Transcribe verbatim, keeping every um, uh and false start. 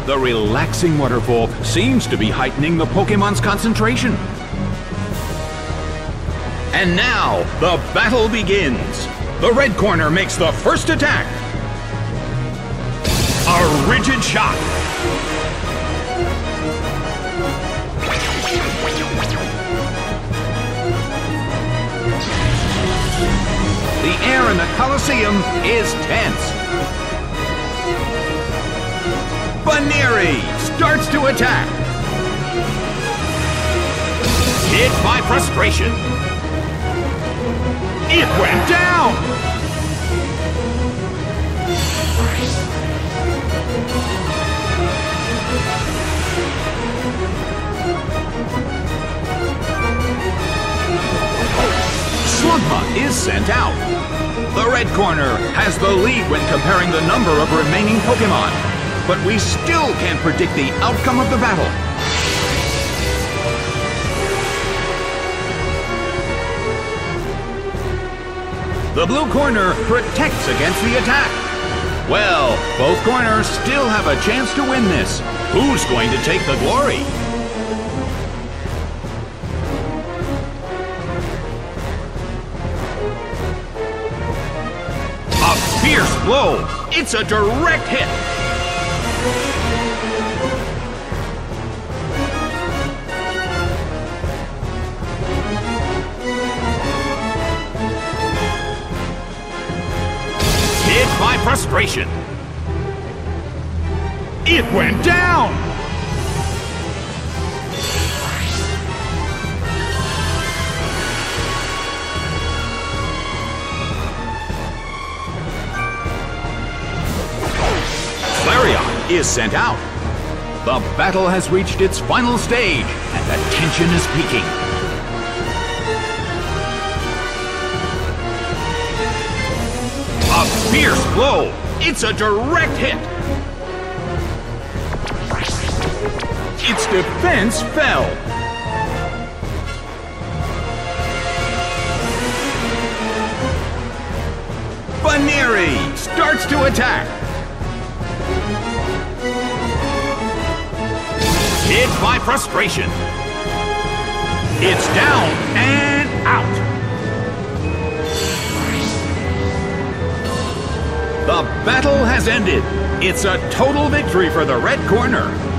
The relaxing waterfall seems to be heightening the Pokémon's concentration. And now, the battle begins. The red corner makes the first attack. A rigid shot. The air in the Colosseum is tense. Baneri starts to attack. Hit by frustration. It went down! Slugma is sent out. The red corner has the lead when comparing the number of remaining Pokémon, but we still can't predict the outcome of the battle. The blue corner protects against the attack. Well, both corners still have a chance to win this. Who's going to take the glory? A fierce blow. It's a direct hit. Hit by frustration. It went down! Flareon is sent out. The battle has reached its final stage, and the tension is peaking. A fierce blow! It's a direct hit! Its defense fell! Baneri starts to attack! Hit by frustration! It's down and out! The battle has ended. It's a total victory for the red corner.